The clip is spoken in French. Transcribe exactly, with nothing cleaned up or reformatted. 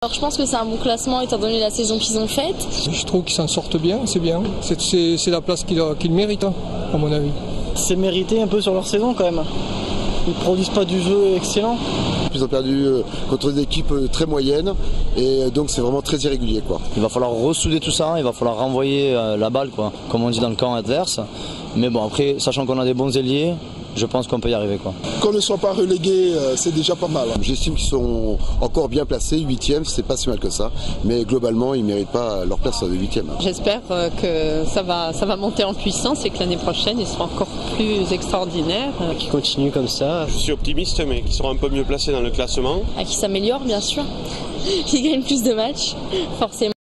Alors je pense que c'est un bon classement étant donné la saison qu'ils ont faite. Je trouve qu'ils s'en sortent bien, c'est bien. C'est la place qu'ils qu'ils méritent, à mon avis. C'est mérité un peu sur leur saison quand même. Ils ne produisent pas du jeu excellent. Ils ont perdu contre des équipes très moyennes et donc c'est vraiment très irrégulier, quoi. Il va falloir ressouder tout ça, il va falloir renvoyer la balle, quoi, comme on dit dans le camp adverse. Mais bon, après, sachant qu'on a des bons ailiers, je pense qu'on peut y arriver, quoi. Qu'on ne soit pas relégué, c'est déjà pas mal. J'estime qu'ils sont encore bien placés, huitième, c'est pas si mal que ça. Mais globalement, ils ne méritent pas leur place de huitième. J'espère que ça va, ça va monter en puissance et que l'année prochaine, ils seront encore plus extraordinaires. Qu'ils continuent comme ça. Je suis optimiste, mais qu'ils seront un peu mieux placés dans le classement. À qui s'améliore, bien sûr. Qui gagnent plus de matchs, forcément.